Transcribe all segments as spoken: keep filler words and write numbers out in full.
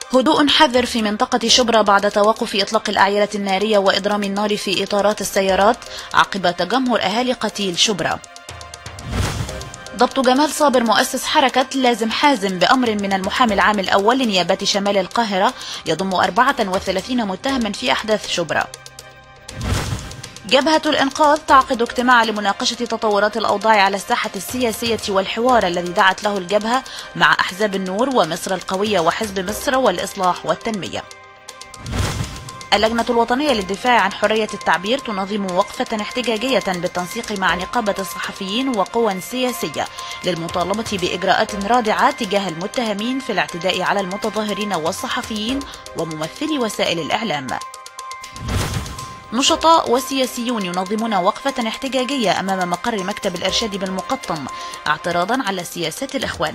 هدوء حذر في منطقة شبرا بعد توقف إطلاق الأعيرة النارية وإضرام النار في إطارات السيارات عقب تجمهر أهالي قتيل شبرا. ضبط جمال صابر مؤسس حركة لازم حازم بأمر من المحامي العام الأول لنيابة شمال القاهرة يضم أربعة وثلاثين متهما في أحداث شبرا. جبهة الإنقاذ تعقد اجتماع لمناقشة تطورات الأوضاع على الساحة السياسية والحوار الذي دعت له الجبهة مع أحزاب النور ومصر القوية وحزب مصر والإصلاح والتنمية. اللجنة الوطنية للدفاع عن حرية التعبير تنظم وقفة احتجاجية بالتنسيق مع نقابة الصحفيين وقوى سياسية للمطالبة بإجراءات رادعة تجاه المتهمين في الاعتداء على المتظاهرين والصحفيين وممثلي وسائل الإعلام. نشطاء وسياسيون ينظمون وقفة احتجاجية أمام مقر مكتب الإرشاد بالمقطم اعتراضا على سياسات الإخوان.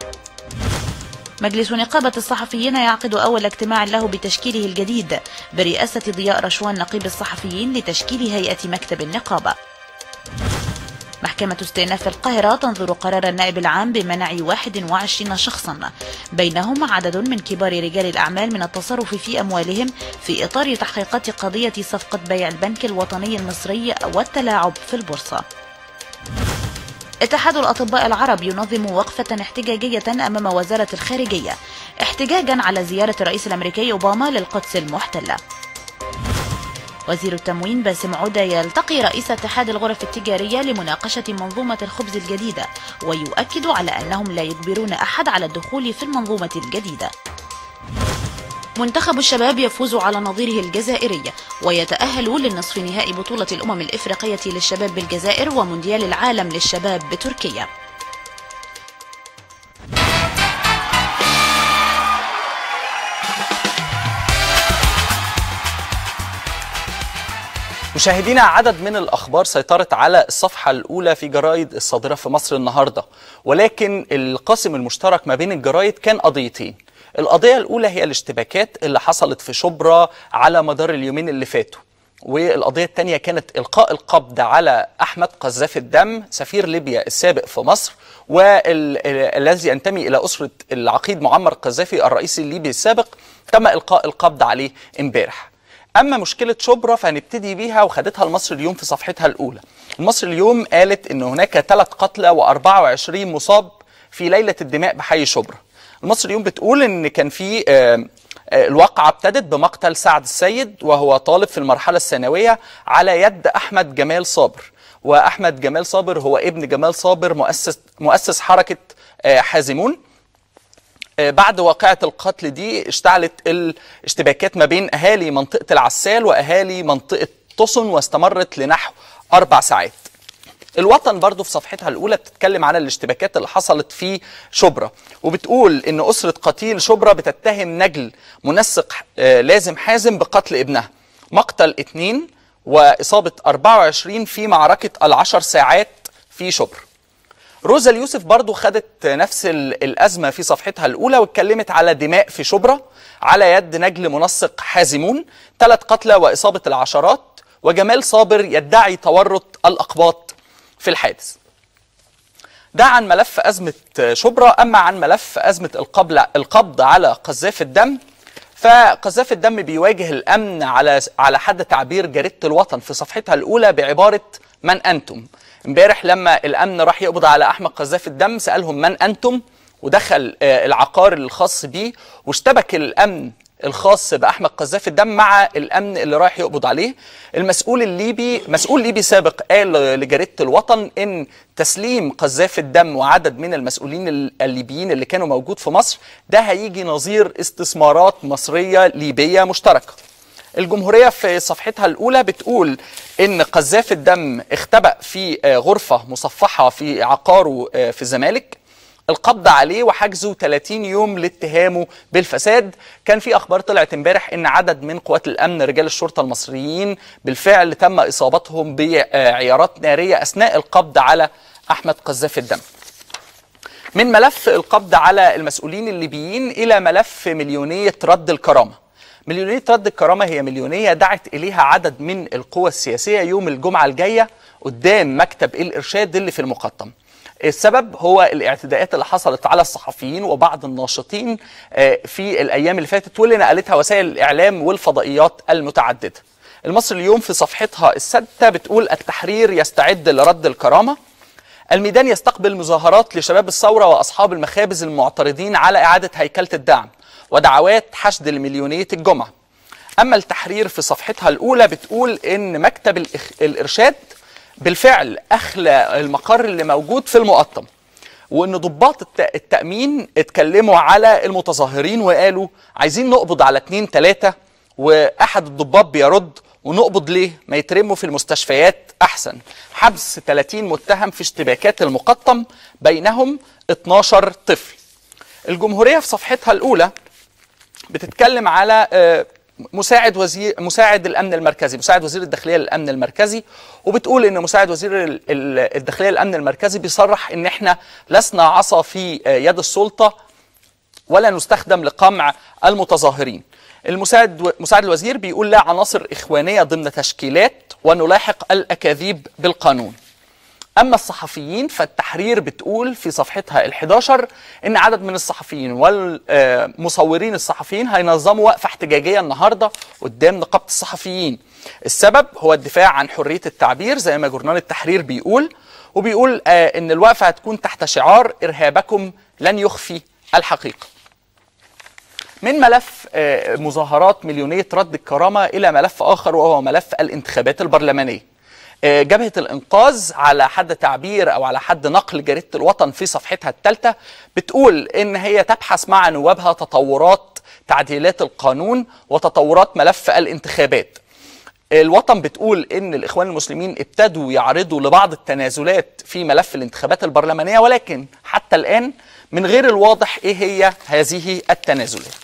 مجلس نقابة الصحفيين يعقد أول اجتماع له بتشكيله الجديد برئاسة ضياء رشوان نقيب الصحفيين لتشكيل هيئة مكتب النقابة. محكمة استئناف القاهرة تنظر قرار النائب العام بمنع واحد وعشرين شخصا بينهم عدد من كبار رجال الأعمال من التصرف في أموالهم في إطار تحقيقات قضية صفقة بيع البنك الوطني المصري والتلاعب في البورصة. اتحاد الأطباء العرب ينظم وقفة احتجاجية أمام وزارة الخارجية احتجاجا على زيارة الرئيس الأمريكي أوباما للقدس المحتلة. وزير التموين باسم عودة يلتقي رئيس اتحاد الغرف التجارية لمناقشة منظومة الخبز الجديدة ويؤكد على أنهم لا يجبرون أحد على الدخول في المنظومة الجديدة. منتخب الشباب يفوز على نظيره الجزائري ويتأهل للنصف نهائي بطولة الأمم الإفريقية للشباب بالجزائر ومونديال العالم للشباب بتركيا. مشاهدينا، عدد من الأخبار سيطرت على الصفحة الأولى في جرائد الصادرة في مصر النهاردة، ولكن القاسم المشترك ما بين الجرائد كان قضيتين. القضية الأولى هي الاشتباكات اللي حصلت في شبرا على مدار اليومين اللي فاتوا، والقضية الثانية كانت إلقاء القبض على أحمد قذافي الدم سفير ليبيا السابق في مصر والذي ينتمي إلى أسرة العقيد معمر قذافي الرئيس الليبي السابق. تم إلقاء القبض عليه امبارح. أما مشكلة شبرا فهنبتدي بيها وخدتها المصري اليوم في صفحتها الأولى. المصري اليوم قالت إن هناك ثلاث قتلى وأربعة وعشرين مصاب في ليلة الدماء بحي شبرا. المصري اليوم بتقول إن كان في الواقعة ابتدت بمقتل سعد السيد وهو طالب في المرحلة الثانوية على يد أحمد جمال صابر، وأحمد جمال صابر هو ابن جمال صابر مؤسس مؤسس حركة حازمون. بعد واقعة القتل دي اشتعلت الاشتباكات ما بين أهالي منطقة العسال وأهالي منطقة طسن واستمرت لنحو أربع ساعات. الوطن برضو في صفحتها الأولى بتتكلم عن الاشتباكات اللي حصلت في شبرا، وبتقول إن أسرة قتيل شبرا بتتهم نجل منسق لازم حازم بقتل ابنها، مقتل اثنين وإصابة أربعة وعشرين في معركة العشر ساعات في شبرا. روزا اليوسف برضو خدت نفس الأزمة في صفحتها الأولى واتكلمت على دماء في شبرا على يد نجل منسق حازمون، ثلاث قتلى وإصابة العشرات، وجمال صابر يدعي تورط الأقباط في الحادث. ده عن ملف أزمة شبرا. أما عن ملف أزمة القبض على قذافي الدم، فقذافي الدم بيواجه الأمن على على حد تعبير جريدة الوطن في صفحتها الأولى بعبارة من أنتم. امبارح لما الأمن راح يقبض على أحمد قذافي الدم سألهم من أنتم، ودخل العقار الخاص بيه واشتبك الأمن الخاص بأحمد قذافي الدم مع الأمن اللي رايح يقبض عليه. المسؤول الليبي مسؤول ليبي سابق قال لجريدة الوطن إن تسليم قذافي الدم وعدد من المسؤولين الليبيين اللي كانوا موجود في مصر ده هيجي نظير استثمارات مصرية ليبية مشتركة. الجمهورية في صفحتها الأولى بتقول إن قذافي الدم اختبأ في غرفة مصفحة في عقاره في الزمالك، القبض عليه وحجزه ثلاثين يوم لاتهامه بالفساد. كان في أخبار طلعت امبارح إن عدد من قوات الأمن رجال الشرطة المصريين بالفعل تم إصابتهم بعيارات نارية أثناء القبض على أحمد قذافي الدم. من ملف القبض على المسؤولين الليبيين إلى ملف مليونية رد الكرامة. مليونية رد الكرامة هي مليونية دعت إليها عدد من القوى السياسية يوم الجمعة الجاية، قدام مكتب الإرشاد اللي في المقطم. السبب هو الاعتداءات اللي حصلت على الصحفيين وبعض الناشطين في الأيام اللي فاتت واللي نقلتها وسائل الإعلام والفضائيات المتعددة. المصري اليوم في صفحتها السادسة بتقول: التحرير يستعد لرد الكرامة. الميدان يستقبل مظاهرات لشباب الثورة وأصحاب المخابز المعترضين على إعادة هيكلة الدعم ودعوات حشد المليونية الجمعة. أما التحرير في صفحتها الأولى بتقول إن مكتب الإرشاد بالفعل أخلى المقر اللي موجود في المقطم، وإن ضباط التأمين اتكلموا على المتظاهرين وقالوا عايزين نقبض على اتنين تلاتة، وأحد الضباط بيرد: ونقبض ليه؟ ما يترموا في المستشفيات أحسن. حبس ثلاثين متهم في اشتباكات المقطم بينهم اتناشر طفل. الجمهورية في صفحتها الأولى بتتكلم على مساعد وزير مساعد الأمن المركزي، مساعد وزير الداخلية للأمن المركزي، وبتقول إن مساعد وزير الداخلية للأمن المركزي بيصرح إن إحنا لسنا عصا في يد السلطة ولا نستخدم لقمع المتظاهرين. المساعد مساعد الوزير بيقول: لا عناصر إخوانية ضمن تشكيلات ونلاحق الأكاذيب بالقانون. أما الصحفيين فالتحرير بتقول في صفحتها الحداشر إن عدد من الصحفيين والمصورين الصحفيين هينظموا وقفة احتجاجية النهاردة قدام نقابة الصحفيين. السبب هو الدفاع عن حرية التعبير زي ما جورنال التحرير بيقول، وبيقول إن الوقفة هتكون تحت شعار إرهابكم لن يخفي الحقيقة. من ملف مظاهرات مليونية رد الكرامة إلى ملف آخر وهو ملف الانتخابات البرلمانية. جبهة الإنقاذ على حد تعبير أو على حد نقل جريدة الوطن في صفحتها الثالثة بتقول إن هي تبحث مع نوابها تطورات تعديلات القانون وتطورات ملف الانتخابات. الوطن بتقول إن الإخوان المسلمين ابتدوا يعرضوا لبعض التنازلات في ملف الانتخابات البرلمانية، ولكن حتى الآن من غير الواضح إيه هي هذه التنازلات.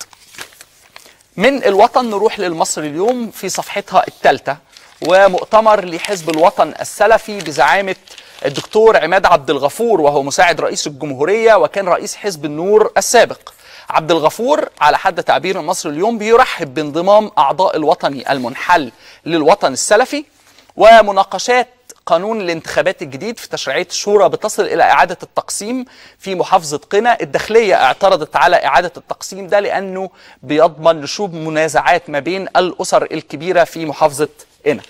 من الوطن نروح للمصري اليوم في صفحتها الثالثة، ومؤتمر لحزب الوطن السلفي بزعامة الدكتور عماد عبد الغفور، وهو مساعد رئيس الجمهورية وكان رئيس حزب النور السابق. عبد الغفور على حد تعبير المصري اليوم بيرحب بانضمام أعضاء الوطني المنحل للوطن السلفي، ومناقشات قانون الانتخابات الجديد في تشريعية الشورى بتصل إلى إعادة التقسيم في محافظة قنا. الداخلية اعترضت على إعادة التقسيم ده لأنه بيضمن نشوب منازعات ما بين الأسر الكبيرة في محافظة قنا.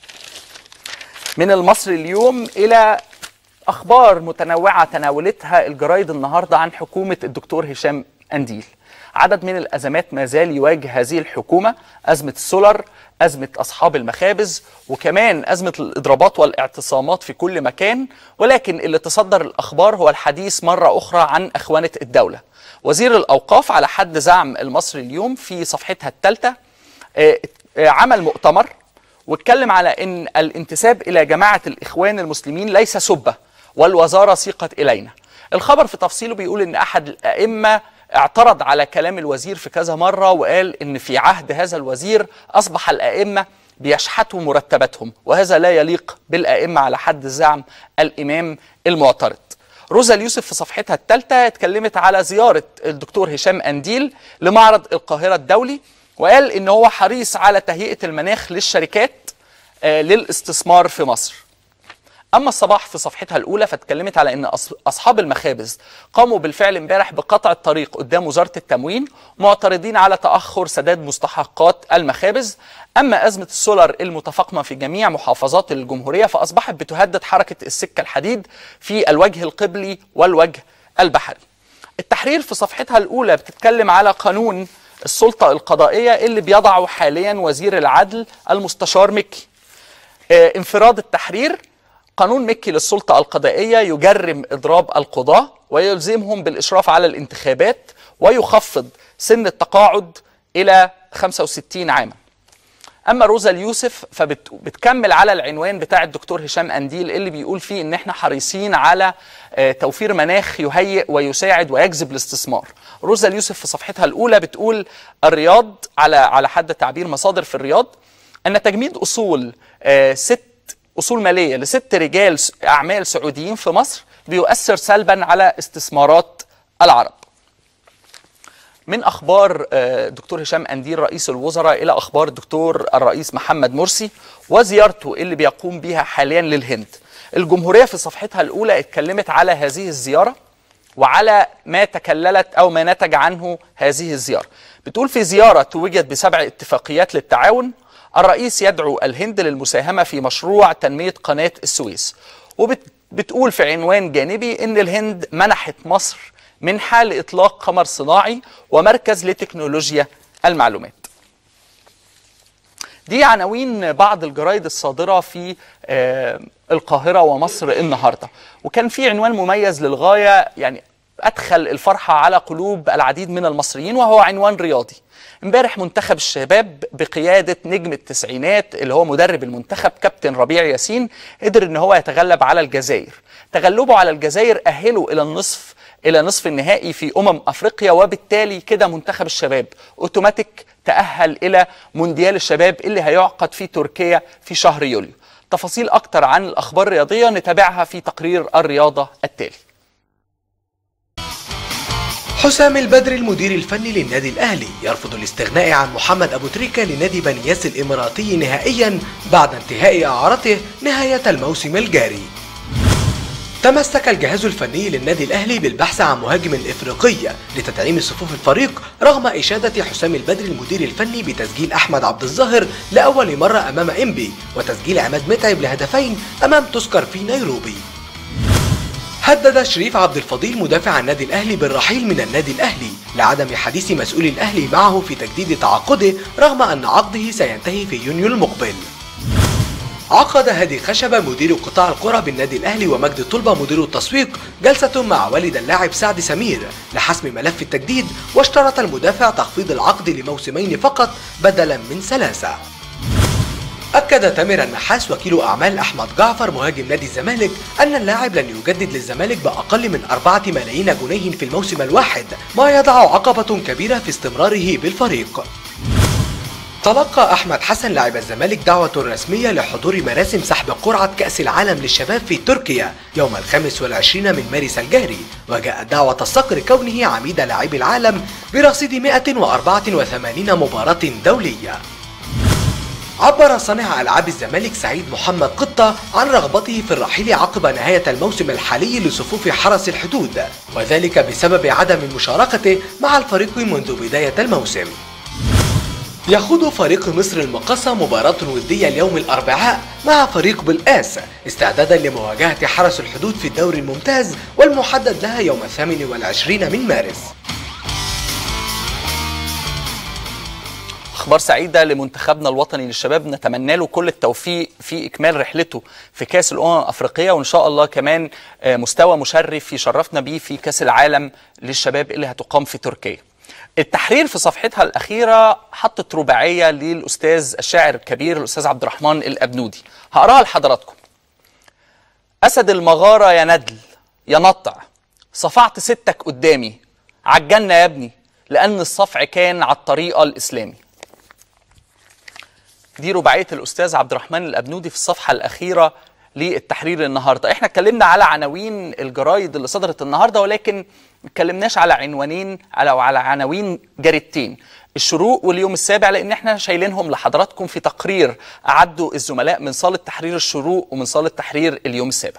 من المصري اليوم إلى أخبار متنوعة تناولتها الجرايد النهاردة عن حكومة الدكتور هشام أنديل. عدد من الأزمات ما زال يواجه هذه الحكومة: أزمة السولر، أزمة أصحاب المخابز، وكمان أزمة الإضرابات والاعتصامات في كل مكان. ولكن اللي تصدر الأخبار هو الحديث مرة أخرى عن أخوانة الدولة. وزير الأوقاف على حد زعم المصري اليوم في صفحتها الثالثة عمل مؤتمر واتكلم على أن الانتساب إلى جماعة الإخوان المسلمين ليس سبة، والوزارة سيقت إلينا. الخبر في تفصيله بيقول أن أحد الأئمة اعترض على كلام الوزير في كذا مرة، وقال إن في عهد هذا الوزير أصبح الأئمة بيشحتوا مرتباتهم، وهذا لا يليق بالأئمة على حد زعم الإمام المعترض. روزا اليوسف في صفحتها الثالثة اتكلمت على زيارة الدكتور هشام أنديل لمعرض القاهرة الدولي، وقال إن هو حريص على تهيئة المناخ للشركات آه للاستثمار في مصر. أما الصباح في صفحتها الأولى فاتكلمت على أن أصحاب المخابز قاموا بالفعل امبارح بقطع الطريق قدام وزارة التموين، معترضين على تأخر سداد مستحقات المخابز. أما أزمة السولر المتفاقمة في جميع محافظات الجمهورية فأصبحت بتهدد حركة السكة الحديد في الوجه القبلي والوجه البحري. التحرير في صفحتها الأولى بتتكلم على قانون السلطة القضائية اللي بيضعه حاليا وزير العدل المستشار مكي. اه انفراد التحرير: قانون مكي للسلطة القضائية يجرم إضراب القضاة ويلزمهم بالإشراف على الانتخابات ويخفض سن التقاعد إلى خمسة وستين عاما. أما روزا اليوسف فبتكمل على العنوان بتاع الدكتور هشام أنديل اللي بيقول فيه إن احنا حريصين على توفير مناخ يهيئ ويساعد ويجذب الاستثمار. روزا اليوسف في صفحتها الأولى بتقول: الرياض على على حد تعبير مصادر في الرياض أن تجميد أصول ست أصول مالية لست رجال أعمال سعوديين في مصر بيؤثر سلبا على استثمارات العرب. من أخبار دكتور هشام أنديل رئيس الوزراء إلى أخبار الدكتور الرئيس محمد مرسي وزيارته اللي بيقوم بها حاليا للهند. الجمهورية في صفحتها الأولى اتكلمت على هذه الزيارة وعلى ما تكللت أو ما نتج عنه هذه الزيارة. بتقول في زيارة توجت بسبع اتفاقيات للتعاون، الرئيس يدعو الهند للمساهمة في مشروع تنمية قناة السويس. وبتقول في عنوان جانبي إن الهند منحت مصر منحة لإطلاق قمر صناعي ومركز لتكنولوجيا المعلومات. دي عناوين بعض الجرايد الصادرة في القاهرة ومصر النهاردة، وكان في عنوان مميز للغاية يعني أدخل الفرحة على قلوب العديد من المصريين، وهو عنوان رياضي. امبارح منتخب الشباب بقيادة نجم التسعينات اللي هو مدرب المنتخب كابتن ربيع ياسين قدر ان هو يتغلب على الجزائر. تغلبه على الجزائر أهله إلى النصف إلى نصف النهائي في أمم أفريقيا، وبالتالي كده منتخب الشباب أوتوماتيك تأهل إلى مونديال الشباب اللي هيعقد في تركيا في شهر يوليو. تفاصيل أكتر عن الأخبار الرياضية نتابعها في تقرير الرياضة التالي. حسام البدري المدير الفني للنادي الأهلي يرفض الاستغناء عن محمد أبو تريكة لنادي بنياس الإماراتي نهائيا بعد انتهاء إعارته نهاية الموسم الجاري. تمسك الجهاز الفني للنادي الأهلي بالبحث عن مهاجم إفريقي لتدعيم صفوف الفريق رغم إشادة حسام البدري المدير الفني بتسجيل أحمد عبد الظاهر لأول مرة أمام إنبي وتسجيل عماد متعب لهدفين أمام تذكر في نيروبي. هدد شريف عبد الفضيل مدافع النادي الأهلي بالرحيل من النادي الأهلي لعدم حديث مسؤول الأهلي معه في تجديد تعاقده رغم أن عقده سينتهي في يونيو المقبل. عقد هادي خشبة مدير قطاع الكرة بالنادي الأهلي ومجدي طلبة مدير التسويق جلسة مع والد اللاعب سعد سمير لحسم ملف التجديد، واشترط المدافع تخفيض العقد لموسمين فقط بدلا من ثلاثة. أكد تامر النحاس وكيل أعمال أحمد جعفر مهاجم نادي الزمالك أن اللاعب لن يجدد للزمالك بأقل من أربعة ملايين جنيه في الموسم الواحد، ما يضع عقبة كبيرة في استمراره بالفريق. تلقى أحمد حسن لاعب الزمالك دعوة رسمية لحضور مراسم سحب قرعة كأس العالم للشباب في تركيا يوم الخامس والعشرين من مارس الجاري، وجاءت دعوة الصقر كونه عميد لاعبي العالم برصيد مئة وأربعة وثمانين مباراة دولية. عبر صانع ألعاب الزمالك سعيد محمد قطة عن رغبته في الرحيل عقب نهاية الموسم الحالي لصفوف حرس الحدود، وذلك بسبب عدم مشاركته مع الفريق منذ بداية الموسم. يخوض فريق مصر المقاصة مباراة ودية اليوم الأربعاء مع فريق بالآس استعدادا لمواجهة حرس الحدود في الدوري الممتاز والمحدد لها يوم الثامن والعشرين من مارس. أخبار سعيدة لمنتخبنا الوطني للشباب، نتمنى له كل التوفيق في إكمال رحلته في كأس الأمم الأفريقية، وإن شاء الله كمان مستوى مشرف يشرفنا بيه في كأس العالم للشباب اللي هتقام في تركيا. التحرير في صفحتها الأخيرة حطت رباعية للأستاذ الشاعر الكبير الأستاذ عبد الرحمن الأبنودي، هقراها لحضراتكم. أسد المغارة يا ندل يا نطع، صفعت ستك قدامي عالجنة يا ابني لأن الصفع كان على الطريقة الإسلامي. دي رباعية الأستاذ عبد الرحمن الأبنودي في الصفحة الأخيرة للتحرير النهاردة. احنا اتكلمنا على عناوين الجرايد اللي صدرت النهاردة، ولكن ما اتكلمناش على عنوانين على على عناوين جريدتين، الشروق واليوم السابع، لان احنا شايلينهم لحضراتكم في تقرير اعدوا الزملاء من صالة تحرير الشروق ومن صالة تحرير اليوم السابع.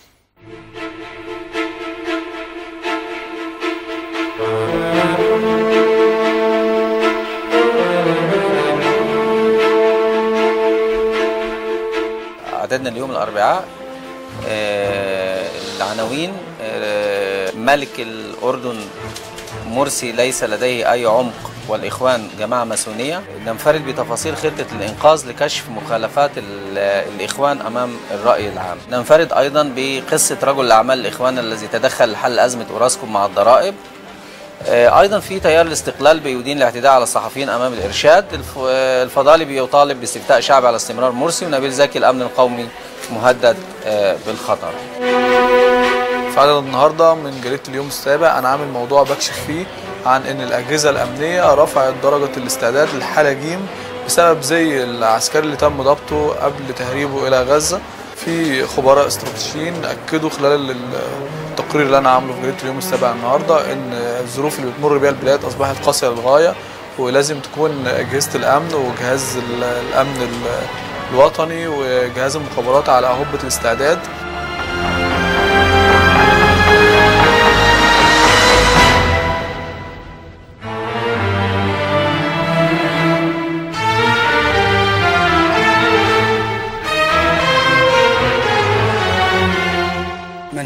عددنا اليوم الأربعاء آه العناوين آه ملك الأردن مرسي ليس لديه أي عمق والإخوان جماعة ماسونية. ننفرد بتفاصيل خطة الإنقاذ لكشف مخالفات الإخوان أمام الرأي العام. ننفرد أيضا بقصة رجل الأعمال الإخوان الذي تدخل لحل أزمة أوراسكوم مع الضرائب. ايضا في تيار الاستقلال بيدين الاعتداء على الصحفيين امام الارشاد. الفضالي بيطالب باستفتاء شعبي على استمرار مرسي. ونبيل زكي الامن القومي مهدد بالخطر. في عدد النهارده من جريده اليوم السابع انا عامل موضوع بكشف فيه عن ان الاجهزه الامنيه رفعت درجه الاستعداد للحاله جيم بسبب زي العسكري اللي تم ضبطه قبل تهريبه الى غزه. في خبراء استراتيجيين اكدوا خلال التقرير اللي انا عامله في جريده اليوم السابع النهارده ان الظروف اللي بتمر بها البلاد اصبحت قاسيه للغايه، ولازم تكون اجهزه الامن وجهاز الامن الوطني وجهاز المخابرات على اهبه الاستعداد.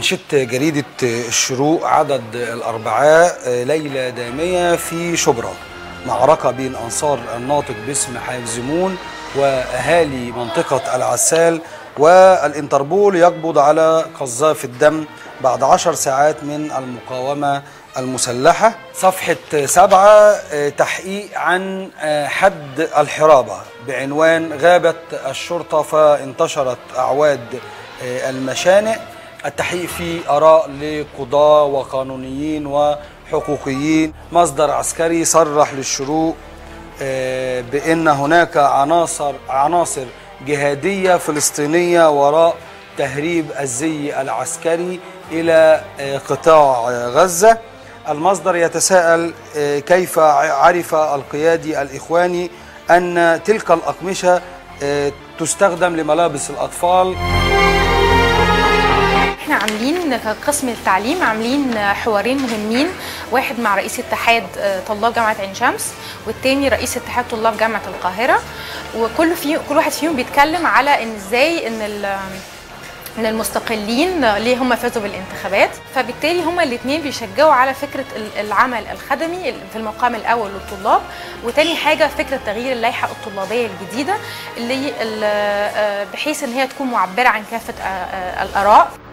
منشط جريدة الشروق عدد الأربعاء ليلة دامية في شبرا، معركة بين أنصار الناطق باسم حازمون وأهالي منطقة العسال، والإنتربول يقبض على قذاف الدم بعد عشر ساعات من المقاومة المسلحة. صفحة سبعة تحقيق عن حد الحرابة بعنوان غابت الشرطة فانتشرت أعواد المشانق. التحقيق فيه آراء لقضاة وقانونيين وحقوقيين. مصدر عسكري صرح للشروق بأن هناك عناصر عناصر جهادية فلسطينية وراء تهريب الزي العسكري إلى قطاع غزة. المصدر يتساءل كيف عرف القيادي الإخواني أن تلك الأقمشة تستخدم لملابس الأطفال. احنا عاملين كقسم التعليم عاملين حوارين مهمين، واحد مع رئيس اتحاد طلاب جامعة عين شمس والتاني رئيس اتحاد طلاب جامعة القاهرة، وكل في كل واحد فيهم بيتكلم على ان ازاي ان ان المستقلين ليه هم فازوا بالانتخابات، فبالتالي هم الاثنين بيشجعوا على فكره العمل الخدمي في المقام الاول للطلاب، وتاني حاجه فكره تغيير اللائحه الطلابيه الجديده اللي بحيث ان هي تكون معبره عن كافه الاراء.